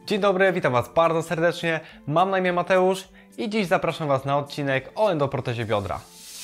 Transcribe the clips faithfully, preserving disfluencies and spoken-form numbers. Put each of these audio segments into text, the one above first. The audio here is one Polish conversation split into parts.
Dzień dobry, witam Was bardzo serdecznie. Mam na imię Mateusz i dziś zapraszam Was na odcinek o endoprotezie biodra.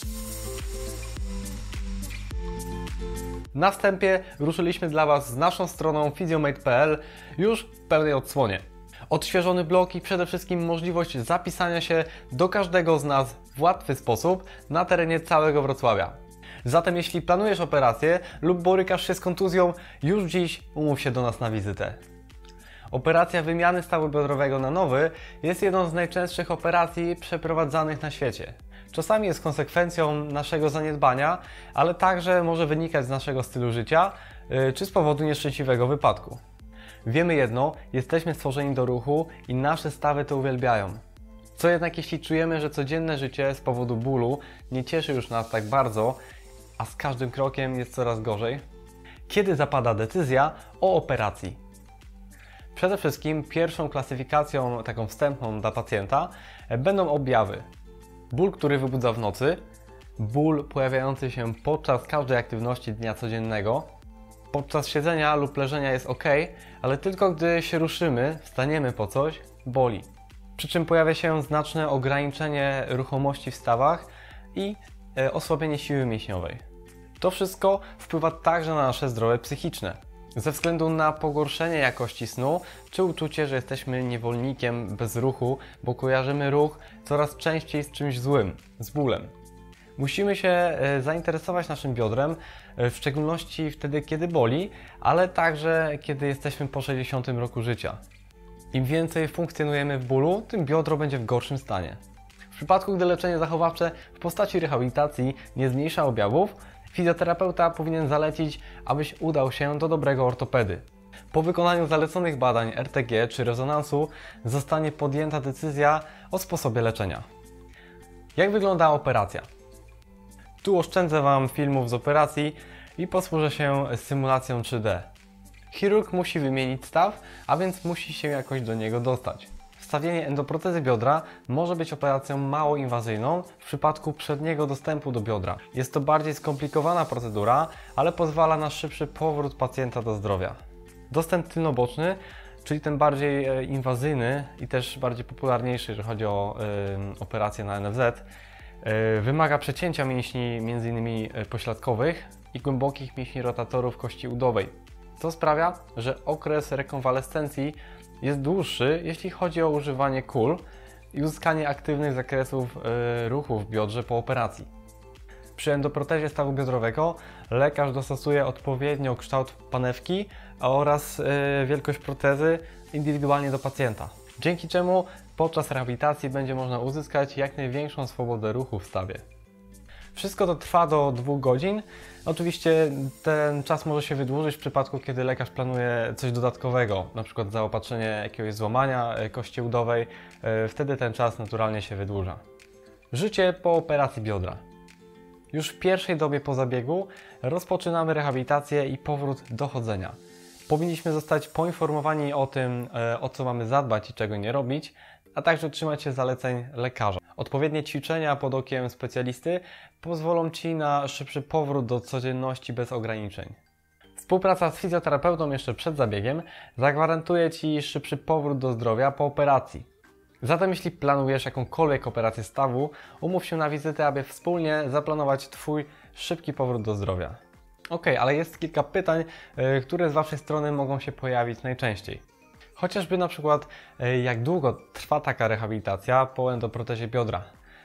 Na wstępie ruszyliśmy dla Was z naszą stroną fizjomate kropka p l już w pełnej odsłonie. Odświeżony blog i przede wszystkim możliwość zapisania się do każdego z nas w łatwy sposób na terenie całego Wrocławia. Zatem jeśli planujesz operację lub borykasz się z kontuzją, już dziś umów się do nas na wizytę. Operacja wymiany stawu biodrowego na nowy jest jedną z najczęstszych operacji przeprowadzanych na świecie. Czasami jest konsekwencją naszego zaniedbania, ale także może wynikać z naszego stylu życia yy, czy z powodu nieszczęśliwego wypadku. Wiemy jedno, jesteśmy stworzeni do ruchu i nasze stawy to uwielbiają. Co jednak jeśli czujemy, że codzienne życie z powodu bólu nie cieszy już nas tak bardzo, a z każdym krokiem jest coraz gorzej? Kiedy zapada decyzja o operacji? Przede wszystkim pierwszą klasyfikacją taką wstępną dla pacjenta będą objawy. Ból, który wybudza w nocy, ból pojawiający się podczas każdej aktywności dnia codziennego. Podczas siedzenia lub leżenia jest ok, ale tylko gdy się ruszymy, wstaniemy po coś, boli. Przy czym pojawia się znaczne ograniczenie ruchomości w stawach i osłabienie siły mięśniowej. To wszystko wpływa także na nasze zdrowie psychiczne. Ze względu na pogorszenie jakości snu, czy uczucie, że jesteśmy niewolnikiem bez ruchu, bo kojarzymy ruch coraz częściej z czymś złym, z bólem. Musimy się zainteresować naszym biodrem, w szczególności wtedy, kiedy boli, ale także kiedy jesteśmy po sześćdziesiątym roku życia. Im więcej funkcjonujemy w bólu, tym biodro będzie w gorszym stanie. W przypadku, gdy leczenie zachowawcze w postaci rehabilitacji nie zmniejsza objawów, fizjoterapeuta powinien zalecić, abyś udał się do dobrego ortopedy. Po wykonaniu zaleconych badań R T G czy rezonansu zostanie podjęta decyzja o sposobie leczenia. Jak wygląda operacja? Tu oszczędzę Wam filmów z operacji i posłużę się symulacją trzy D. Chirurg musi wymienić staw, a więc musi się jakoś do niego dostać. Wstawienie endoprotezy biodra może być operacją mało inwazyjną w przypadku przedniego dostępu do biodra. Jest to bardziej skomplikowana procedura, ale pozwala na szybszy powrót pacjenta do zdrowia. Dostęp tylnoboczny, czyli ten bardziej inwazyjny i też bardziej popularniejszy, jeżeli chodzi o y, operację na N F Z, y, wymaga przecięcia mięśni między innymi pośladkowych i głębokich mięśni rotatorów kości udowej. To sprawia, że okres rekonwalescencji jest dłuższy, jeśli chodzi o używanie kul i uzyskanie aktywnych zakresów y, ruchu w biodrze po operacji. Przy endoprotezie stawu biodrowego lekarz dostosuje odpowiednio kształt panewki oraz y, wielkość protezy indywidualnie do pacjenta. Dzięki czemu podczas rehabilitacji będzie można uzyskać jak największą swobodę ruchu w stawie. Wszystko to trwa do dwóch godzin. Oczywiście ten czas może się wydłużyć w przypadku, kiedy lekarz planuje coś dodatkowego, na przykład zaopatrzenie jakiegoś złamania kości udowej. Wtedy ten czas naturalnie się wydłuża. Życie po operacji biodra. Już w pierwszej dobie po zabiegu rozpoczynamy rehabilitację i powrót do chodzenia. Powinniśmy zostać poinformowani o tym, o co mamy zadbać i czego nie robić, a także trzymać się zaleceń lekarza. Odpowiednie ćwiczenia pod okiem specjalisty pozwolą Ci na szybszy powrót do codzienności bez ograniczeń. Współpraca z fizjoterapeutą jeszcze przed zabiegiem zagwarantuje Ci szybszy powrót do zdrowia po operacji. Zatem jeśli planujesz jakąkolwiek operację stawu, umów się na wizytę, aby wspólnie zaplanować Twój szybki powrót do zdrowia. Ok, ale jest kilka pytań, które z Waszej strony mogą się pojawić najczęściej. Chociażby na przykład, jak długo trwa taka rehabilitacja po endoprotezie biodra?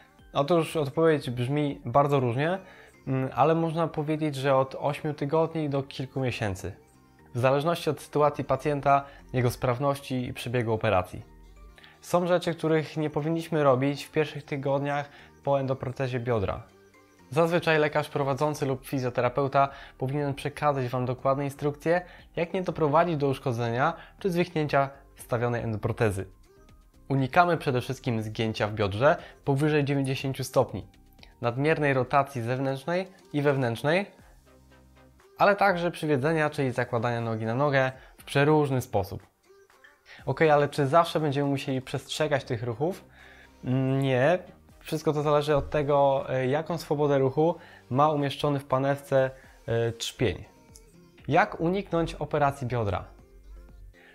Otóż odpowiedź brzmi bardzo różnie, ale można powiedzieć, że od ośmiu tygodni do kilku miesięcy. W zależności od sytuacji pacjenta, jego sprawności i przebiegu operacji. Są rzeczy, których nie powinniśmy robić w pierwszych tygodniach po endoprotezie biodra. Zazwyczaj lekarz prowadzący lub fizjoterapeuta powinien przekazać Wam dokładne instrukcje, jak nie doprowadzić do uszkodzenia czy zwichnięcia wstawionej endoprotezy. Unikamy przede wszystkim zgięcia w biodrze powyżej dziewięćdziesięciu stopni, nadmiernej rotacji zewnętrznej i wewnętrznej, ale także przywiedzenia, czyli zakładania nogi na nogę w przeróżny sposób. Ok, ale czy zawsze będziemy musieli przestrzegać tych ruchów? Nie. Wszystko to zależy od tego, jaką swobodę ruchu ma umieszczony w panewce trzpień. Jak uniknąć operacji biodra?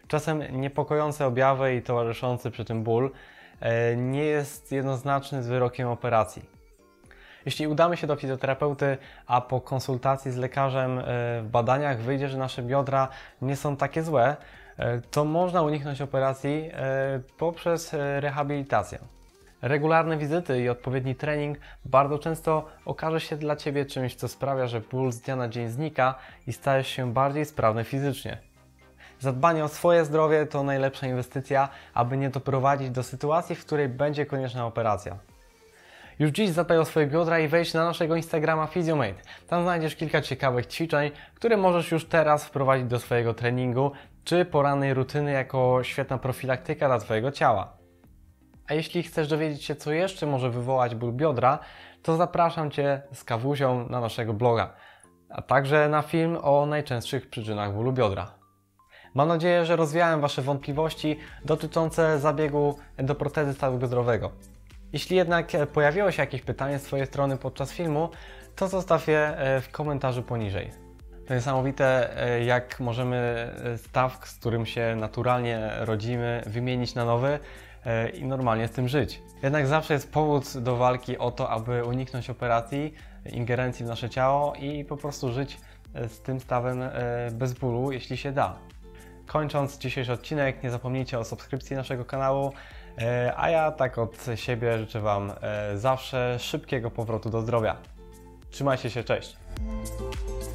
Czasem niepokojące objawy i towarzyszący przy tym ból nie jest jednoznaczny z wyrokiem operacji. Jeśli udamy się do fizjoterapeuty, a po konsultacji z lekarzem w badaniach wyjdzie, że nasze biodra nie są takie złe, to można uniknąć operacji poprzez rehabilitację. Regularne wizyty i odpowiedni trening bardzo często okaże się dla Ciebie czymś, co sprawia, że ból z dnia na dzień znika i stajesz się bardziej sprawny fizycznie. Zadbanie o swoje zdrowie to najlepsza inwestycja, aby nie doprowadzić do sytuacji, w której będzie konieczna operacja. Już dziś zadbaj o swoje biodra i wejdź na naszego Instagrama PhysioMate. Tam znajdziesz kilka ciekawych ćwiczeń, które możesz już teraz wprowadzić do swojego treningu czy porannej rutyny jako świetna profilaktyka dla Twojego ciała. A jeśli chcesz dowiedzieć się, co jeszcze może wywołać ból biodra, to zapraszam Cię z kawusią na naszego bloga, a także na film o najczęstszych przyczynach bólu biodra. Mam nadzieję, że rozwiałem Wasze wątpliwości dotyczące zabiegu endoprotezy stawu biodrowego. Jeśli jednak pojawiło się jakieś pytanie z Twojej strony podczas filmu, to zostaw je w komentarzu poniżej. To niesamowite, jak możemy staw, z którym się naturalnie rodzimy, wymienić na nowy i normalnie z tym żyć. Jednak zawsze jest powód do walki o to, aby uniknąć operacji, ingerencji w nasze ciało i po prostu żyć z tym stawem bez bólu, jeśli się da. Kończąc dzisiejszy odcinek, nie zapomnijcie o subskrypcji naszego kanału, a ja tak od siebie życzę Wam zawsze szybkiego powrotu do zdrowia. Trzymajcie się, cześć!